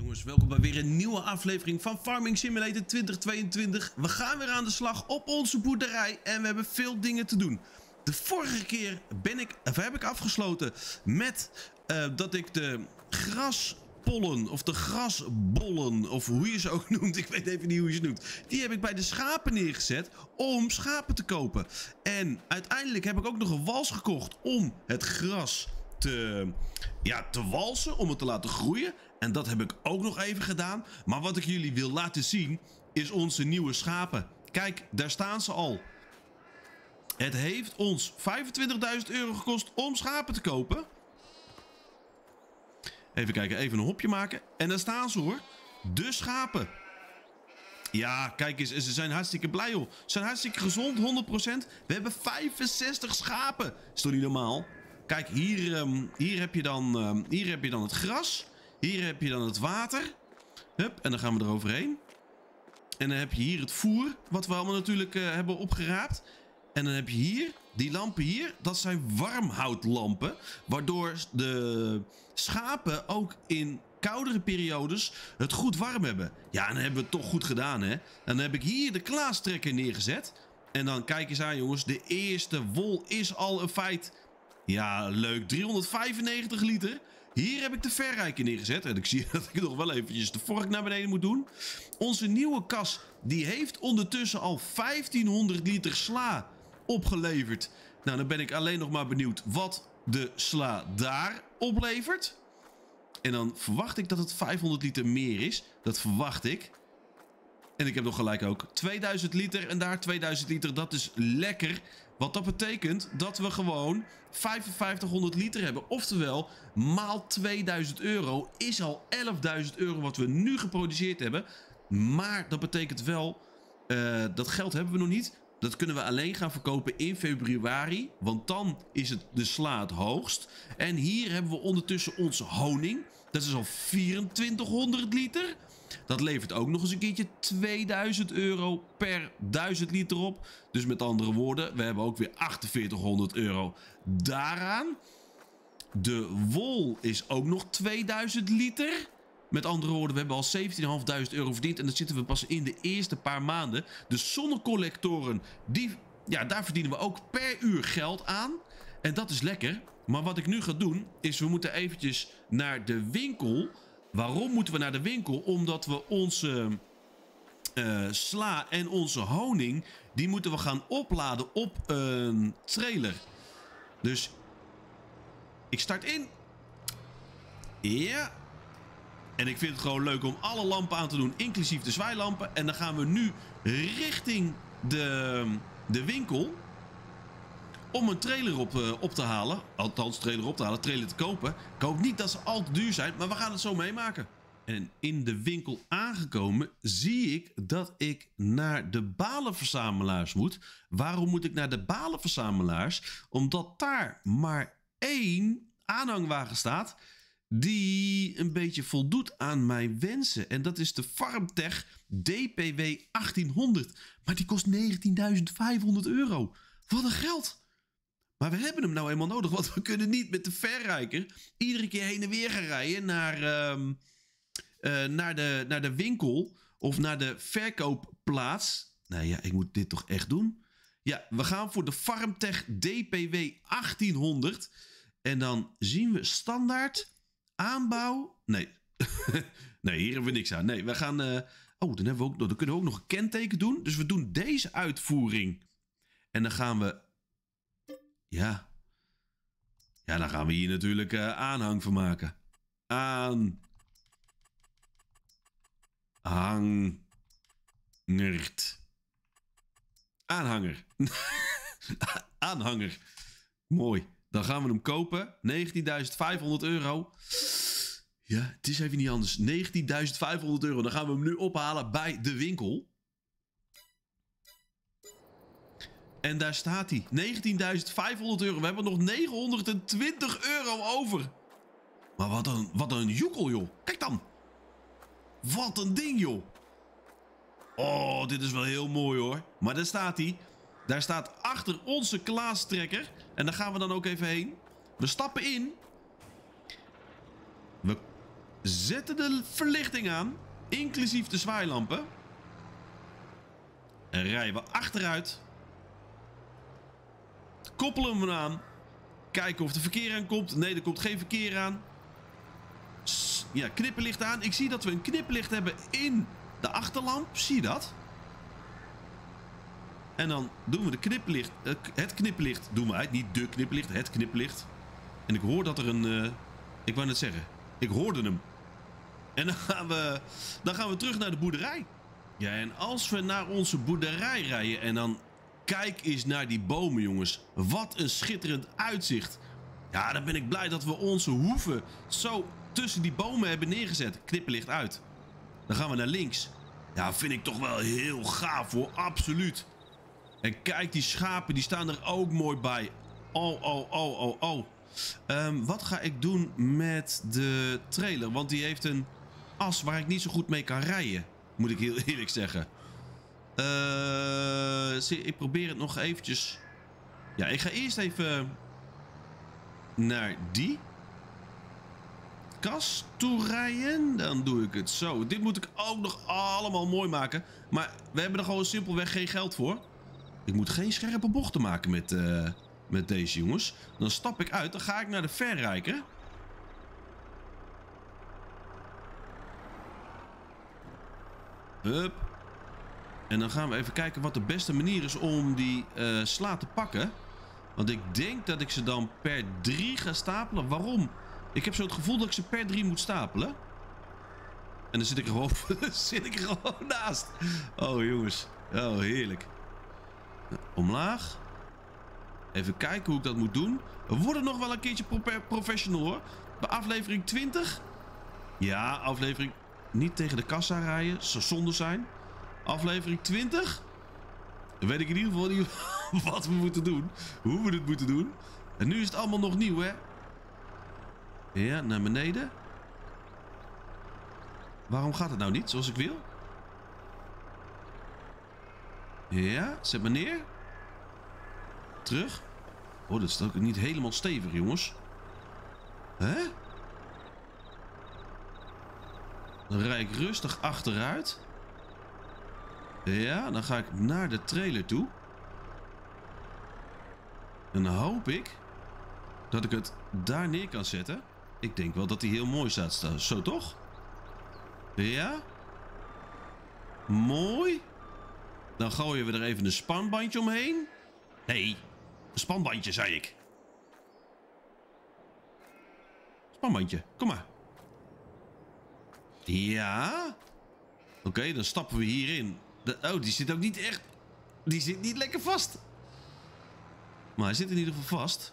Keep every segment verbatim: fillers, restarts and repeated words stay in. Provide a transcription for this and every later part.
Jongens, welkom bij weer een nieuwe aflevering van Farming Simulator twintig tweeëntwintig. We gaan weer aan de slag op onze boerderij en we hebben veel dingen te doen. De vorige keer ben ik, of heb ik afgesloten met uh, dat ik de graspollen of de grasbollen, of hoe je ze ook noemt, ik weet even niet hoe je ze noemt, die heb ik bij de schapen neergezet om schapen te kopen. En uiteindelijk heb ik ook nog een wals gekocht om het gras te, ja, te walsen, om het te laten groeien. En dat heb ik ook nog even gedaan. Maar wat ik jullie wil laten zien is onze nieuwe schapen. Kijk, daar staan ze al. Het heeft ons vijfentwintigduizend euro gekost om schapen te kopen. Even kijken, even een hopje maken. En daar staan ze hoor. De schapen. Ja, kijk eens, ze zijn hartstikke blij hoor. Ze zijn hartstikke gezond, honderd procent. We hebben vijfenzestig schapen. Is toch niet normaal? Kijk, hier, um, hier, heb je dan, um, hier heb je dan het gras. Hier heb je dan het water. Hup, en dan gaan we eroverheen. En dan heb je hier het voer, wat we allemaal natuurlijk uh, hebben opgeraapt. En dan heb je hier, die lampen hier, dat zijn warmhoutlampen. Waardoor de schapen ook in koudere periodes het goed warm hebben. Ja, en dan hebben we het toch goed gedaan, hè. En dan heb ik hier de klaastrekker neergezet. En dan kijk eens aan, jongens, de eerste wol is al een feit. Ja, leuk, driehonderdvijfennegentig liter. Hier heb ik de verrijker neergezet. En ik zie dat ik nog wel eventjes de vork naar beneden moet doen. Onze nieuwe kas, die heeft ondertussen al vijftienhonderd liter sla opgeleverd. Nou, dan ben ik alleen nog maar benieuwd wat de sla daar oplevert. En dan verwacht ik dat het vijfhonderd liter meer is. Dat verwacht ik. En ik heb nog gelijk ook tweeduizend liter en daar tweeduizend liter. Dat is lekker. Wat dat betekent dat we gewoon vijfenvijftighonderd liter hebben. Oftewel, maal tweeduizend euro is al elfduizend euro wat we nu geproduceerd hebben. Maar dat betekent wel, uh, dat geld hebben we nog niet. Dat kunnen we alleen gaan verkopen in februari. Want dan is het de sla het hoogst. En hier hebben we ondertussen onze honing. Dat is al vierentwintighonderd liter. Dat levert ook nog eens een keertje tweeduizend euro per duizend liter op. Dus met andere woorden, we hebben ook weer achtenveertighonderd euro daaraan. De wol is ook nog tweeduizend liter. Met andere woorden, we hebben al zeventienduizend vijfhonderd euro verdiend. En dan zitten we pas in de eerste paar maanden. De zonnecollectoren, die, ja, daar verdienen we ook per uur geld aan. En dat is lekker. Maar wat ik nu ga doen, is we moeten eventjes naar de winkel. Waarom moeten we naar de winkel? Omdat we onze uh, sla en onze honing, die moeten we gaan opladen op een trailer. Dus ik start in. Ja. En ik vind het gewoon leuk om alle lampen aan te doen, inclusief de zwaailampen. En dan gaan we nu richting de, de winkel om een trailer op, uh, op te halen. Althans, trailer op te halen, trailer te kopen. Ik hoop niet dat ze al te duur zijn, maar we gaan het zo meemaken. En in de winkel aangekomen zie ik dat ik naar de balenverzamelaars moet. Waarom moet ik naar de balenverzamelaars? Omdat daar maar één aanhangwagen staat die een beetje voldoet aan mijn wensen. En dat is de Farmtech D P W achttienhonderd. Maar die kost negentienduizend vijfhonderd euro. Wat een geld! Maar we hebben hem nou eenmaal nodig, want we kunnen niet met de verrijker iedere keer heen en weer gaan rijden naar, uh, uh, naar, de, naar de winkel of naar de verkoopplaats. Nou ja, ik moet dit toch echt doen? Ja, we gaan voor de Farmtech D P W achttienhonderd. En dan zien we standaard aanbouw. Nee, nee, hier hebben we niks aan. Nee, we gaan. Uh... Oh, dan, hebben we ook, dan kunnen we ook nog een kenteken doen. Dus we doen deze uitvoering. En dan gaan we. Ja. Ja, dan gaan we hier natuurlijk uh, aanhang van maken. Aan. Hangert. Aanhanger. Aanhanger. Mooi. Dan gaan we hem kopen. negentienduizend vijfhonderd euro. Ja, het is even niet anders. negentienduizend vijfhonderd euro. Dan gaan we hem nu ophalen bij de winkel. En daar staat hij. negentienduizend vijfhonderd euro. We hebben nog negenhonderdtwintig euro over. Maar wat een, wat een joekel, joh. Kijk dan. Wat een ding, joh. Oh, dit is wel heel mooi, hoor. Maar daar staat hij. Daar staat achter onze klaastrekker. En daar gaan we dan ook even heen. We stappen in. We zetten de verlichting aan, inclusief de zwaailampen. En rijden we achteruit. Koppelen we hem aan. Kijken of er verkeer aankomt. Nee, er komt geen verkeer aan. Ja, knipperlicht aan. Ik zie dat we een knipperlicht hebben in de achterlamp. Zie je dat? En dan doen we de knipperlicht. Het knipperlicht doen we uit. Niet de knipperlicht, het knipperlicht. En ik hoor dat er een... Uh, ik wou net zeggen. Ik hoorde hem. En dan gaan we, dan gaan we terug naar de boerderij. Ja, en als we naar onze boerderij rijden en dan... Kijk eens naar die bomen, jongens. Wat een schitterend uitzicht. Ja, dan ben ik blij dat we onze hoeven zo tussen die bomen hebben neergezet. Knipperlicht uit. Dan gaan we naar links. Ja, vind ik toch wel heel gaaf hoor. Absoluut. En kijk, die schapen die staan er ook mooi bij. Oh, oh, oh, oh, oh. Um, wat ga ik doen met de trailer? Want die heeft een as waar ik niet zo goed mee kan rijden. Moet ik heel eerlijk zeggen. Uh, zie, ik probeer het nog eventjes. Ja, ik ga eerst even naar die kas toe rijden. Dan doe ik het zo. Dit moet ik ook nog allemaal mooi maken. Maar we hebben er gewoon simpelweg geen geld voor. Ik moet geen scherpe bochten maken met, uh, met deze jongens. Dan stap ik uit. Dan ga ik naar de verrijker. Hup. En dan gaan we even kijken wat de beste manier is om die uh, sla te pakken. Want ik denk dat ik ze dan per drie ga stapelen. Waarom? Ik heb zo het gevoel dat ik ze per drie moet stapelen. En dan zit ik er gewoon, zit ik er gewoon naast. Oh jongens. Oh heerlijk. Omlaag. Even kijken hoe ik dat moet doen. We worden nog wel een keertje professional hoor. Bij aflevering twintig. Ja, aflevering... Niet tegen de kassa rijden. Zou zonde zijn. Aflevering twintig. Dan weet ik in ieder geval niet wat we moeten doen. Hoe we dit moeten doen. En nu is het allemaal nog nieuw, hè. Ja, naar beneden. Waarom gaat het nou niet zoals ik wil? Ja, zet maar neer. Terug. Oh, dat is ook niet helemaal stevig, jongens. Hè? Dan rijd ik rustig achteruit. Ja, dan ga ik naar de trailer toe. En dan hoop ik dat ik het daar neer kan zetten. Ik denk wel dat hij heel mooi staat. Zo toch? Ja. Mooi. Dan gooien we er even een spanbandje omheen. Nee, een spanbandje zei ik. Spanbandje, kom maar. Ja. Oké, okay, dan stappen we hierin. De, oh, die zit ook niet echt... Die zit niet lekker vast. Maar hij zit in ieder geval vast.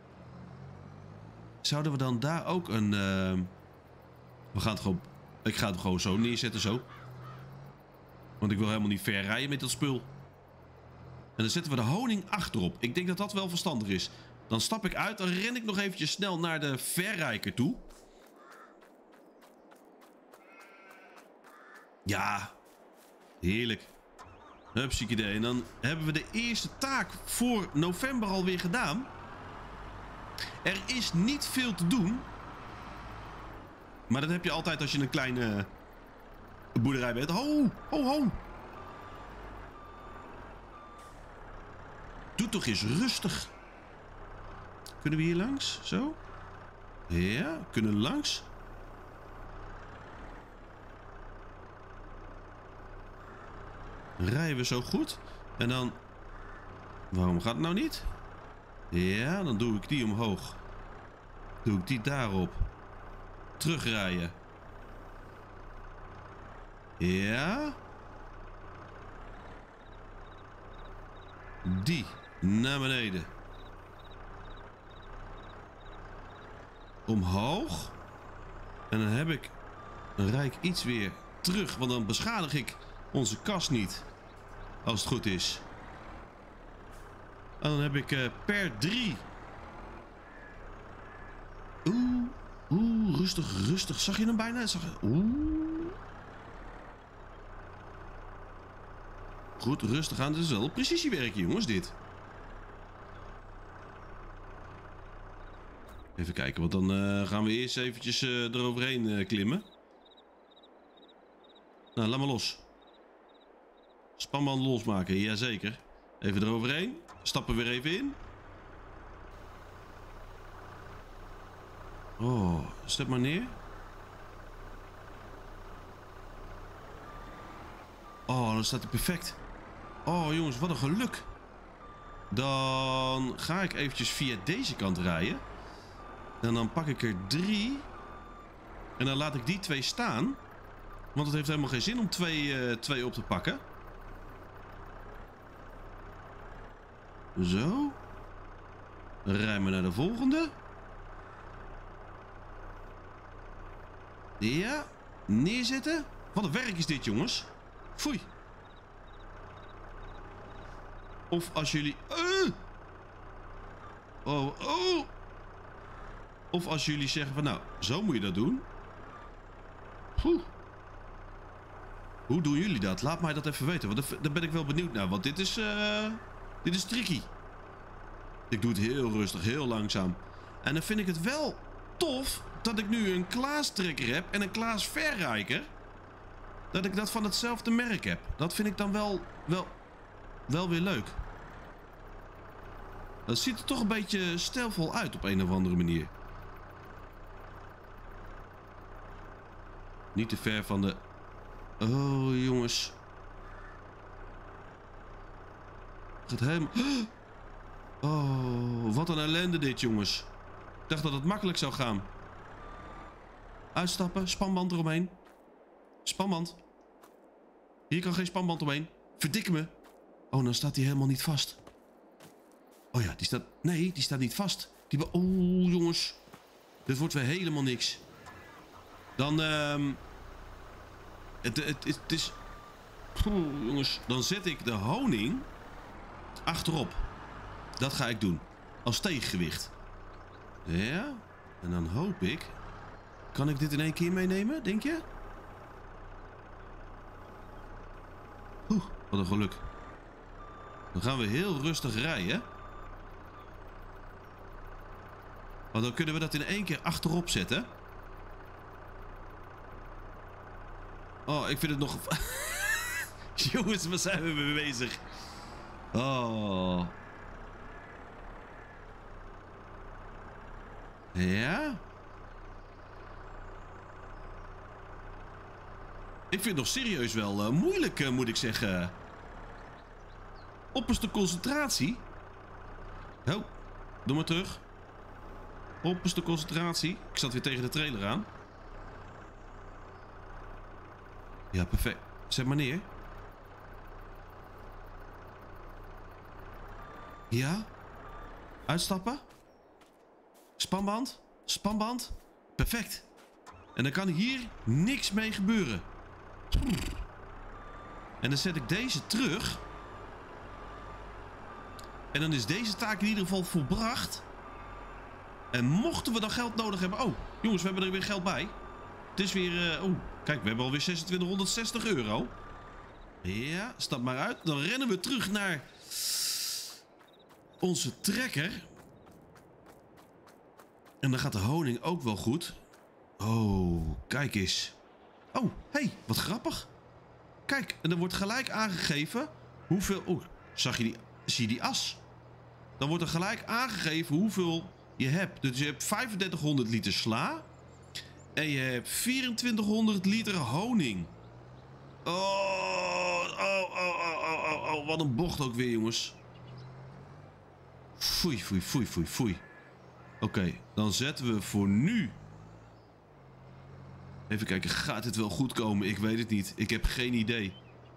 Zouden we dan daar ook een... Uh... We gaan het gewoon... Ik ga het gewoon zo neerzetten, zo. Want ik wil helemaal niet ver rijden met dat spul. En dan zetten we de honing achterop. Ik denk dat dat wel verstandig is. Dan stap ik uit. Dan ren ik nog eventjes snel naar de verrijker toe. Ja. Heerlijk. Hupsiekidee. En dan hebben we de eerste taak voor november alweer gedaan. Er is niet veel te doen. Maar dat heb je altijd als je een kleine boerderij bent. Ho, ho, ho. Doe toch eens rustig. Kunnen we hier langs? Zo? Ja, kunnen we langs. Rijden we zo goed. En dan... Waarom gaat het nou niet? Ja, dan doe ik die omhoog. Doe ik die daarop. Terugrijden. Ja. Die naar beneden. Omhoog. En dan heb ik... Dan rijd ik iets weer terug. Want dan beschadig ik onze kast niet. Als het goed is. En dan heb ik uh, per drie. Oeh. Oeh, rustig, rustig. Zag je hem bijna? Zag je... Oeh. Goed, rustig aan. Dit is wel precisiewerk, jongens, dit. Even kijken, want dan uh, gaan we eerst eventjes uh, eroverheen uh, klimmen. Nou, laat maar los. Spanband losmaken, jazeker. Even eroverheen. Stappen weer even in. Oh, zet maar neer. Oh, dan staat hij perfect. Oh, jongens, wat een geluk. Dan ga ik eventjes via deze kant rijden. En dan pak ik er drie. En dan laat ik die twee staan. Want het heeft helemaal geen zin om twee, uh, twee op te pakken. Zo. Dan rijden we naar de volgende. Ja. Neerzetten. Wat een werk is dit, jongens. Foei. Of als jullie... Uh. Oh, oh. Of als jullie zeggen van nou, zo moet je dat doen. Poeh. Hoe doen jullie dat? Laat mij dat even weten. Want daar ben ik wel benieuwd naar. Want dit is... Uh, dit is tricky. Ik doe het heel rustig, heel langzaam. En dan vind ik het wel tof dat ik nu een Klaas-trekker heb en een Klaas-verrijker. Dat ik dat van hetzelfde merk heb. Dat vind ik dan wel, wel, wel weer leuk. Dat ziet er toch een beetje stijlvol uit op een of andere manier. Niet te ver van de... Oh, jongens. Gaat helemaal... Oh, wat een ellende dit, jongens. Ik dacht dat het makkelijk zou gaan. Uitstappen, spanband eromheen. Spanband. Hier kan geen spanband omheen. Verdikke me. Oh, dan staat hij helemaal niet vast. Oh ja, die staat... Nee, die staat niet vast. Die... Oh, jongens. Dit wordt weer helemaal niks. Dan... Um... Het, het, het, het is... Oeh, jongens. Dan zet ik de honing... achterop. Dat ga ik doen. Als tegengewicht. Ja. En dan hoop ik... Kan ik dit in één keer meenemen, denk je? Oeh, wat een geluk. Dan gaan we heel rustig rijden. Want dan kunnen we dat in één keer achterop zetten. Oh, ik vind het nog... Jongens, waar zijn we mee bezig? Oh. Ja? Ik vind het nog serieus wel uh, moeilijk, uh, moet ik zeggen. Opperste concentratie. Oh, doe maar terug. Opperste concentratie. Ik zat weer tegen de trailer aan. Ja, perfect. Zet maar neer. Ja. Uitstappen. Spanband. Spanband. Perfect. En dan kan hier niks mee gebeuren. En dan zet ik deze terug. En dan is deze taak in ieder geval volbracht. En mochten we dan geld nodig hebben... Oh, jongens, we hebben er weer geld bij. Het is weer... Uh, oh, kijk, we hebben alweer zesentwintighonderdzestig euro. Ja, stap maar uit. Dan rennen we terug naar... onze trekker. En dan gaat de honing ook wel goed. Oh, kijk eens. Oh, hé, hey, wat grappig. Kijk, en er wordt gelijk aangegeven hoeveel... Oh, zag je die... Zie je die as? Dan wordt er gelijk aangegeven hoeveel je hebt. Dus je hebt vijfendertighonderd liter sla. En je hebt vierentwintighonderd liter honing. Oh, oh, oh, oh, oh, oh, wat een bocht ook weer, jongens. Foei, foei, foei, foei, foei. Oké, okay, dan zetten we voor nu... Even kijken, gaat dit wel goed komen? Ik weet het niet. Ik heb geen idee.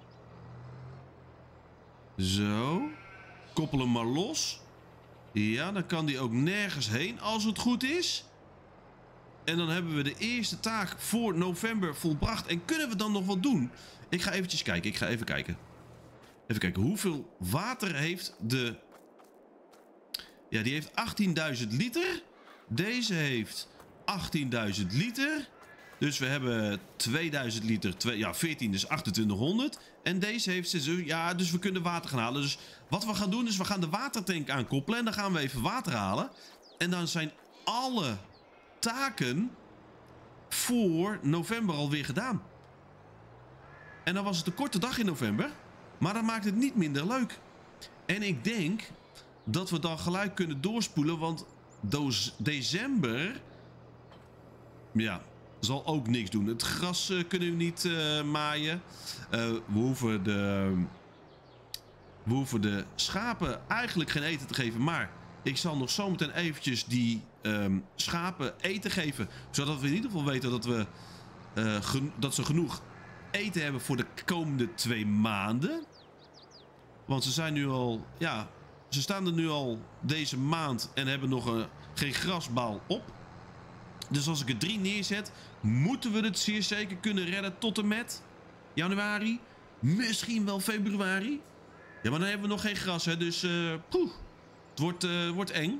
Zo. Koppel hem maar los. Ja, dan kan die ook nergens heen als het goed is. En dan hebben we de eerste taak voor november volbracht. En kunnen we dan nog wat doen? Ik ga eventjes kijken. Ik ga even kijken. Even kijken. Hoeveel water heeft de... Ja, die heeft achttienduizend liter. Deze heeft achttienduizend liter. Dus we hebben tweeduizend liter. twee, ja, veertien, dus achtentwintighonderd. En deze heeft zes. Ja, dus we kunnen water gaan halen. Dus wat we gaan doen is we gaan de watertank aankoppelen. En dan gaan we even water halen. En dan zijn alle taken voor november alweer gedaan. En dan was het een korte dag in november. Maar dat maakt het niet minder leuk. En ik denk dat we dan gelijk kunnen doorspoelen. Want december... Ja, zal ook niks doen. Het gras uh, kunnen we niet uh, maaien. Uh, we hoeven de... We hoeven de schapen eigenlijk geen eten te geven. Maar ik zal nog zometeen eventjes die um, schapen eten geven. Zodat we in ieder geval weten dat, we, uh, dat ze genoeg eten hebben voor de komende twee maanden. Want ze zijn nu al... Ja, ze staan er nu al deze maand en hebben nog uh, geen grasbaal op. Dus als ik er drie neerzet, moeten we het zeer zeker kunnen redden tot en met januari. Misschien wel februari. Ja, maar dan hebben we nog geen gras, hè. Dus, uh, poeh, het wordt, uh, wordt eng.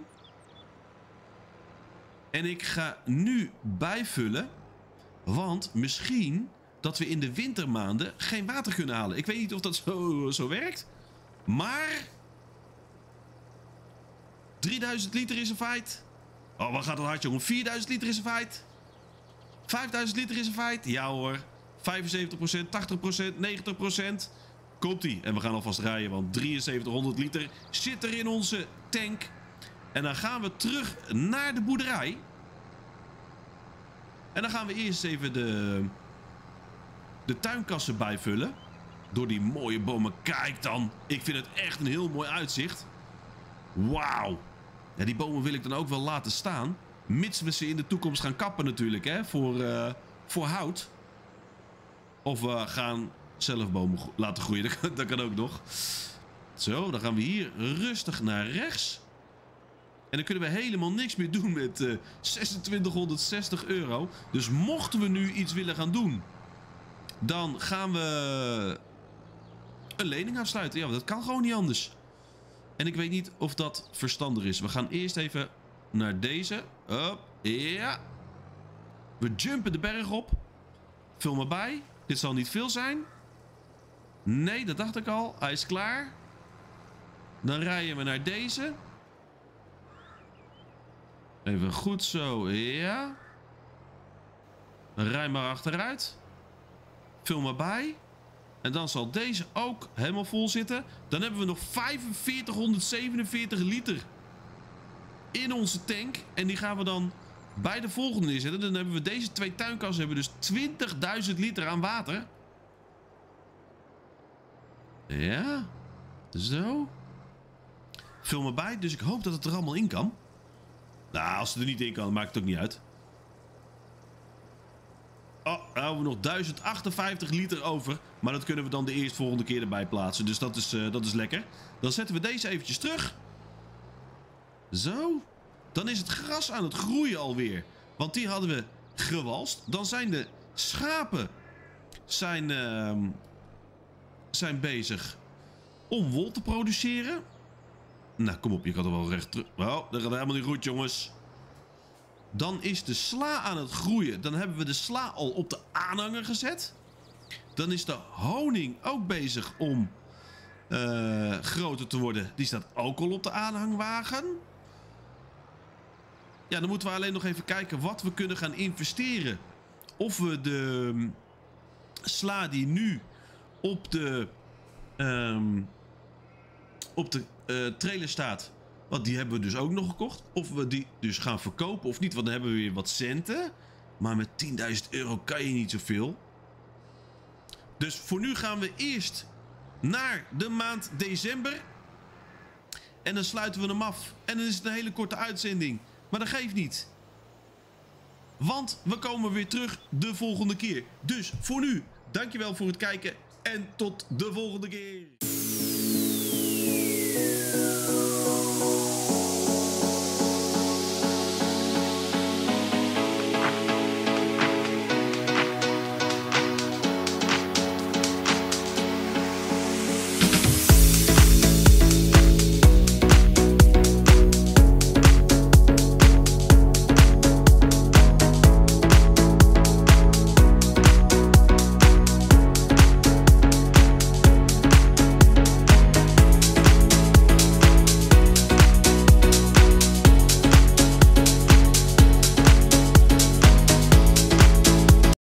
En ik ga nu bijvullen. Want misschien dat we in de wintermaanden geen water kunnen halen. Ik weet niet of dat zo, zo werkt. Maar... drieduizend liter is een feit. Oh, wat gaat het hard, jongen. vierduizend liter is een feit. vijfduizend liter is een feit. Ja hoor. vijfenzeventig procent, tachtig procent, negentig procent. Komt-ie. En we gaan alvast rijden, want drieënzeventighonderd liter zit er in onze tank. En dan gaan we terug naar de boerderij. En dan gaan we eerst even de, de tuinkassen bijvullen. Door die mooie bomen. Kijk dan. Ik vind het echt een heel mooi uitzicht. Wauw. Ja, die bomen wil ik dan ook wel laten staan. Mits we ze in de toekomst gaan kappen natuurlijk, hè. Voor, uh, voor hout. Of we gaan zelf bomen laten groeien. Dat kan, dat kan ook nog. Zo, dan gaan we hier rustig naar rechts. En dan kunnen we helemaal niks meer doen met uh, zesentwintighonderdzestig euro. Dus mochten we nu iets willen gaan doen, dan gaan we een lening afsluiten. Ja, dat kan gewoon niet anders. En ik weet niet of dat verstandig is. We gaan eerst even naar deze. Hop, ja. We jumpen de berg op. Vul maar bij. Dit zal niet veel zijn. Nee, dat dacht ik al. Hij is klaar. Dan rijden we naar deze. Even goed zo. Ja. Dan rij maar achteruit. Vul maar bij. En dan zal deze ook helemaal vol zitten. Dan hebben we nog vijfenveertighonderdzevenenveertig liter in onze tank. En die gaan we dan bij de volgende neerzetten. Dan hebben we deze twee tuinkassen. Hebben dus twintigduizend liter aan water. Ja. Zo. Vul maar bij. Dus ik hoop dat het er allemaal in kan. Nou, als het er niet in kan, dan maakt het ook niet uit. Oh, dan hebben we nog duizend achtenvijftig liter over. Maar dat kunnen we dan de eerstvolgende keer erbij plaatsen. Dus dat is, uh, dat is lekker. Dan zetten we deze eventjes terug. Zo. Dan is het gras aan het groeien alweer. Want die hadden we gewalst. Dan zijn de schapen zijn, uh, zijn bezig om wol te produceren. Nou, kom op. Je kan er wel recht terug. Oh, dat gaat helemaal niet goed, jongens. Dan is de sla aan het groeien. Dan hebben we de sla al op de aanhanger gezet. Dan is de honing ook bezig om uh, groter te worden. Die staat ook al op de aanhangwagen. Ja, dan moeten we alleen nog even kijken wat we kunnen gaan investeren. Of we de um, sla die nu op de, um, op de uh, trailer staat... Want die hebben we dus ook nog gekocht. Of we die dus gaan verkopen of niet. Want dan hebben we weer wat centen. Maar met tienduizend euro kan je niet zoveel. Dus voor nu gaan we eerst naar de maand december. En dan sluiten we hem af. En dan is het een hele korte uitzending. Maar dat geeft niet. Want we komen weer terug de volgende keer. Dus voor nu, dankjewel voor het kijken. En tot de volgende keer.